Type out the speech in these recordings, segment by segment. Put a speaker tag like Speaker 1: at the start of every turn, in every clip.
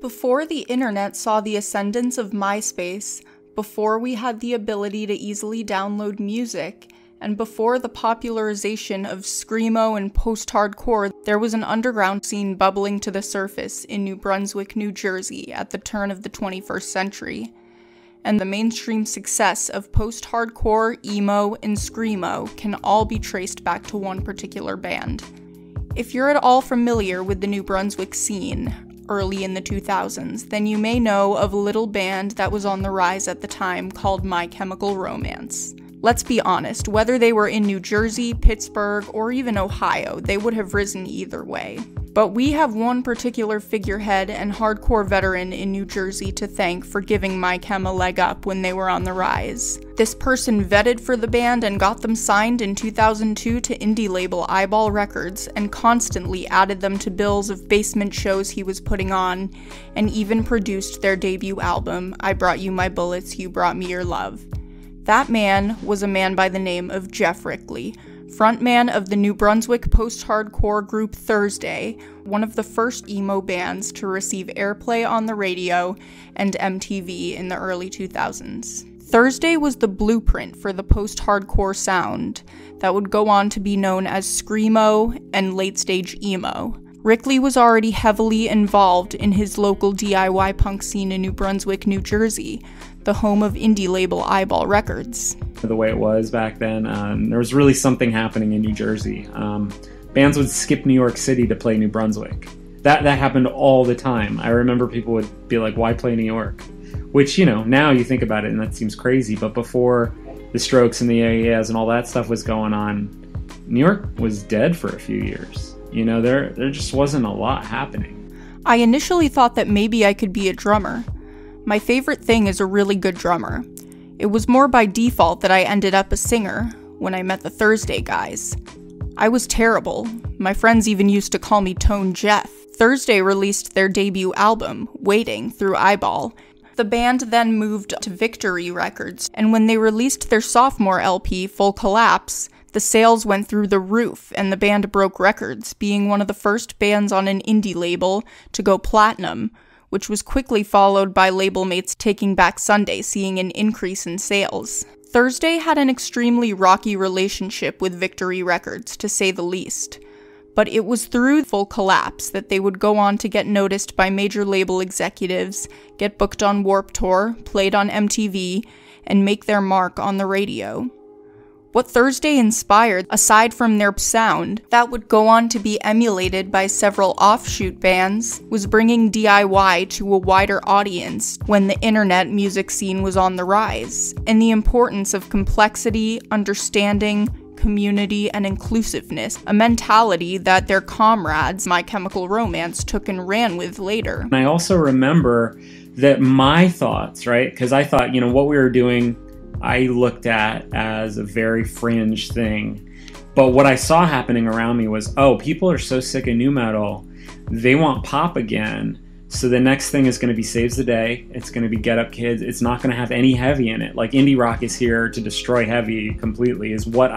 Speaker 1: Before the internet saw the ascendance of MySpace, before we had the ability to easily download music, and before the popularization of screamo and post-hardcore, there was an underground scene bubbling to the surface in New Brunswick, New Jersey at the turn of the 21st century. And the mainstream success of post-hardcore, emo, and screamo can all be traced back to one particular band. If you're at all familiar with the New Brunswick scene, early in the 2000s, then you may know of a little band that was on the rise at the time called My Chemical Romance. Let's be honest, whether they were in New Jersey, Pittsburgh, or even Ohio, they would have risen either way. But we have one particular figurehead and hardcore veteran in New Jersey to thank for giving My Chem a leg up when they were on the rise. This person vetted for the band and got them signed in 2002 to indie label Eyeball Records and constantly added them to bills of basement shows he was putting on, and even produced their debut album, I Brought You My Bullets, You Brought Me Your Love. That man was a man by the name of Jeff Rickley, frontman of the New Brunswick post-hardcore group Thursday, one of the first emo bands to receive airplay on the radio and MTV in the early 2000s. Thursday was the blueprint for the post-hardcore sound that would go on to be known as screamo and late-stage emo. Rickley was already heavily involved in his local DIY punk scene in New Brunswick, New Jersey, the home of indie label Eyeball Records.
Speaker 2: The way it was back then, there was really something happening in New Jersey. Bands would skip New York City to play New Brunswick. That happened all the time. I remember people would be like, why play New York? Which, now you think about it and that seems crazy, but before the Strokes and the AES and all that stuff was going on, New York was dead for a few years. There just wasn't a lot happening.
Speaker 1: I initially thought that maybe I could be a drummer. My favorite thing is a really good drummer. It was more by default that I ended up a singer when I met the Thursday guys. I was terrible. My friends even used to call me Tone Jeff. Thursday released their debut album, Waiting, through Eyeball. The band then moved to Victory Records, and when they released their sophomore LP, Full Collapse, the sales went through the roof and the band broke records, being one of the first bands on an indie label to go platinum, which was quickly followed by label mates Taking Back Sunday seeing an increase in sales. Thursday had an extremely rocky relationship with Victory Records, to say the least. But it was through Full Collapse that they would go on to get noticed by major label executives, get booked on Warped Tour, played on MTV, and make their mark on the radio. What Thursday inspired, aside from their sound, that would go on to be emulated by several offshoot bands, was bringing DIY to a wider audience when the internet music scene was on the rise, and the importance of complexity, understanding, community, and inclusiveness, a mentality that their comrades, My Chemical Romance, took and ran with later.
Speaker 2: And I also remember that my thoughts, right, because I thought, what we were doing, I looked at as a very fringe thing. But what I saw happening around me was, people are so sick of nu metal, they want pop again. So the next thing is going to be Saves the Day. It's going to be Get Up Kids. It's not going to have any heavy in it. Like, indie rock is here to destroy heavy completely, is what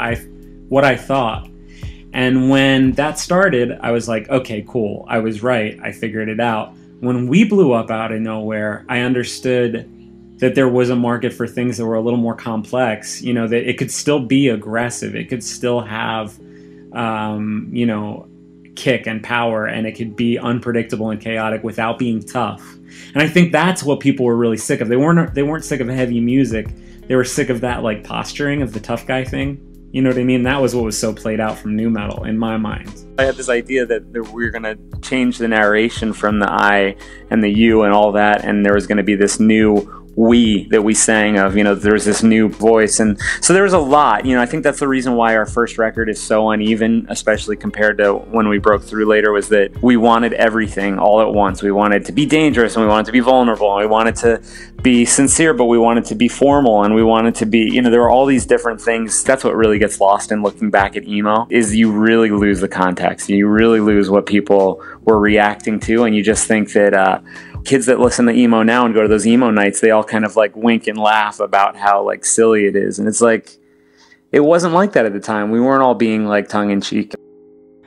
Speaker 2: I thought. And when that started, I was like, okay, cool. I was right. I figured it out. When we blew up out of nowhere, I understood that there was a market for things that were a little more complex, that it could still be aggressive, it could still have, kick and power, and it could be unpredictable and chaotic without being tough. And I think that's what people were really sick of. They weren't sick of heavy music. They were sick of that posturing of the tough guy thing. You know what I mean? That was what was so played out from nu metal in my mind. I had this idea that we were going to change the narration from the I and the you and all that, and there was going to be this new we that we sang of, there was this new voice. And so there was a lot, I think that's the reason why our first record is so uneven, especially compared to when we broke through later, was that we wanted everything all at once. We wanted to be dangerous, and we wanted to be vulnerable, and we wanted to be sincere, but we wanted to be formal, and we wanted to be, there were all these different things. That's what really gets lost in looking back at emo, is you really lose the context. You really lose what people were reacting to, and you just think that kids that listen to emo now and go to those emo nights, they all kind of wink and laugh about how silly it is. And it's it wasn't like that at the time. We weren't all being tongue-in-cheek.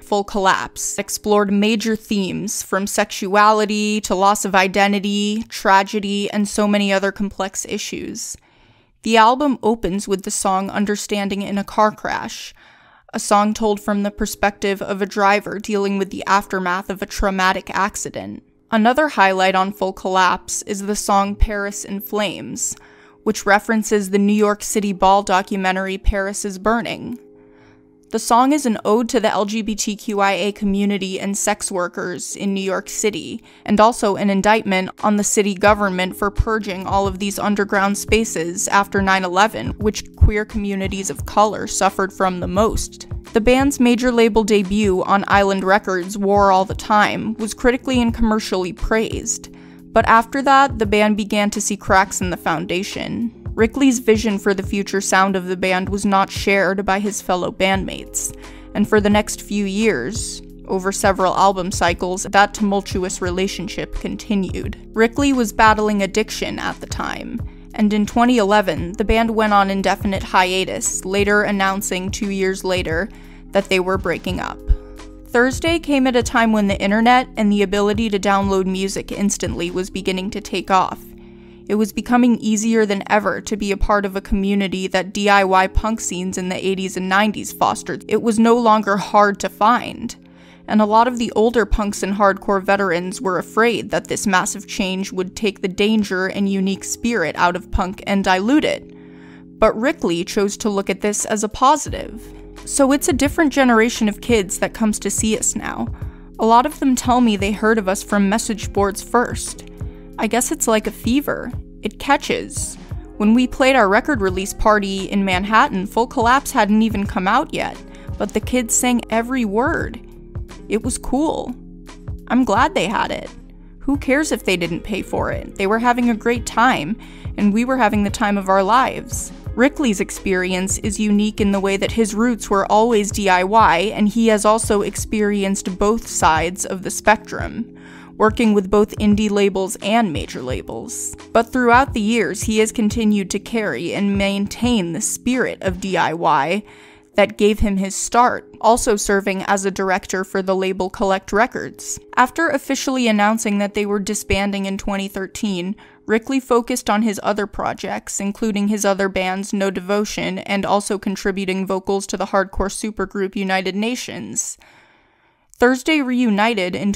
Speaker 1: Full Collapse explored major themes from sexuality to loss of identity, tragedy, and so many other complex issues. The album opens with the song Understanding in a Car Crash, a song told from the perspective of a driver dealing with the aftermath of a traumatic accident. Another highlight on Full Collapse is the song Paris in Flames, which references the New York City ball documentary Paris is Burning. The song is an ode to the LGBTQIA community and sex workers in New York City, and also an indictment on the city government for purging all of these underground spaces after 9/11, which queer communities of color suffered from the most. The band's major label debut on Island Records, War All the Time, was critically and commercially praised, but after that, the band began to see cracks in the foundation. Rickley's vision for the future sound of the band was not shared by his fellow bandmates, and for the next few years, over several album cycles, that tumultuous relationship continued. Rickley was battling addiction at the time, and in 2011, the band went on indefinite hiatus, later announcing 2 years later that they were breaking up. Thursday came at a time when the internet and the ability to download music instantly was beginning to take off. It was becoming easier than ever to be a part of a community that DIY punk scenes in the 80s and 90s fostered. It was no longer hard to find, and a lot of the older punks and hardcore veterans were afraid that this massive change would take the danger and unique spirit out of punk and dilute it. But Rickley chose to look at this as a positive. So it's a different generation of kids that comes to see us now. A lot of them tell me they heard of us from message boards first. I guess it's like a fever. It catches. When we played our record release party in Manhattan, Full Collapse hadn't even come out yet, but the kids sang every word. It was cool. I'm glad they had it. Who cares if they didn't pay for it? They were having a great time, and we were having the time of our lives. Rickley's experience is unique in the way that his roots were always DIY, and he has also experienced both sides of the spectrum, working with both indie labels and major labels. But throughout the years, he has continued to carry and maintain the spirit of DIY that gave him his start, also serving as a director for the label Collect Records. After officially announcing that they were disbanding in 2013, Rickley focused on his other projects, including his other bands No Devotion and also contributing vocals to the hardcore supergroup United Nations. Thursday reunited in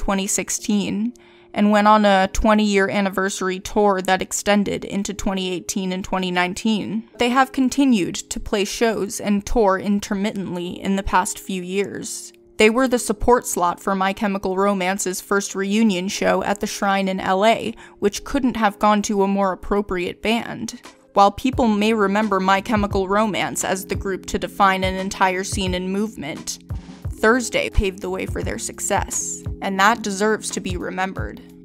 Speaker 1: 2016 and went on a 20-year anniversary tour that extended into 2018 and 2019. They have continued to play shows and tour intermittently in the past few years. They were the support slot for My Chemical Romance's first reunion show at the Shrine in LA, which couldn't have gone to a more appropriate band. While people may remember My Chemical Romance as the group to define an entire scene and movement, Thursday paved the way for their success, and that deserves to be remembered.